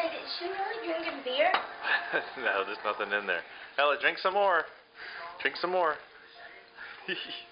Is she really drinking beer? No, there's nothing in there. Ella, drink some more. Drink some more.